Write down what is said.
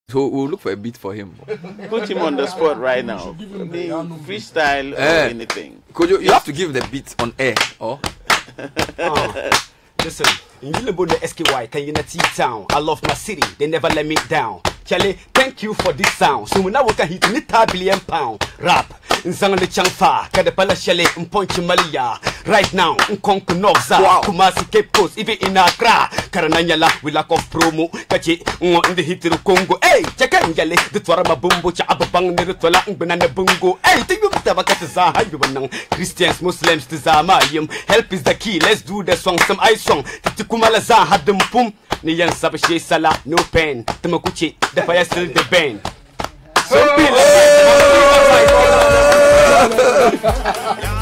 So we'll look for a beat for him. Put him on the spot right now. Freestyle or anything. You have to give the beat on air. Listen, in Yilabo the SKY, can you not town? I love my city, they never let me down. Charlie, thank you for this sound. So now we can hit £1 billion. Rap, in Zangale Changfa, Kadapala Shale, and Ponchi Malia. Right now, in Konku Nokza, Kumasi Cape Coast, even in Accra. Karananyala, we lack of promo. Kachi, in the hit of Congo. Hey, Chakangale, the Twarama Bumbo, Chabang, Nerutala, and Banana Bungo. Hey, think of Tabakataza, Christians, Muslims, Tizamayim. Help is the key. Let's do the song, some ice song. Tikumalaza had them pum. Niyan Sabashe Sala, no pen. Tamakuchi, the fire still the band. So